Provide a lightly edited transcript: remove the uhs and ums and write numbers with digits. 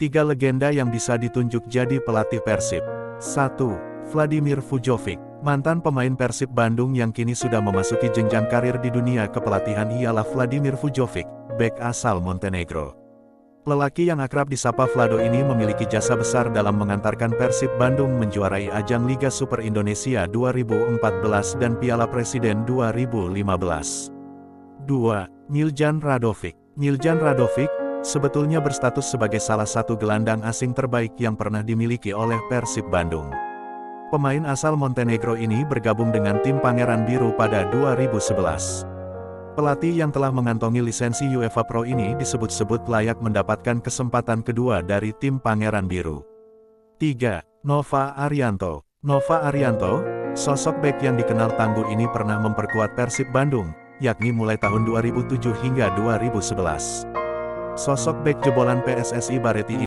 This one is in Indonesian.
3 legenda yang bisa ditunjuk jadi pelatih Persib. 1. Vladimir Vujovic. Mantan pemain Persib Bandung yang kini sudah memasuki jenjang karir di dunia kepelatihan ialah Vladimir Vujovic, bek asal Montenegro. Lelaki yang akrab disapa Vlado ini memiliki jasa besar dalam mengantarkan Persib Bandung menjuarai ajang Liga Super Indonesia 2014 dan Piala Presiden 2015. 2. Miljan Radovic. Miljan Radovic sebetulnya berstatus sebagai salah satu gelandang asing terbaik yang pernah dimiliki oleh Persib Bandung. Pemain asal Montenegro ini bergabung dengan tim Pangeran Biru pada 2011. Pelatih yang telah mengantongi lisensi UEFA Pro ini disebut-sebut layak mendapatkan kesempatan kedua dari tim Pangeran Biru. 3. Nova Arianto. Nova Arianto, sosok bek yang dikenal tangguh ini pernah memperkuat Persib Bandung, yakni mulai tahun 2007 hingga 2011. Sosok bek jebolan PSSI Bareti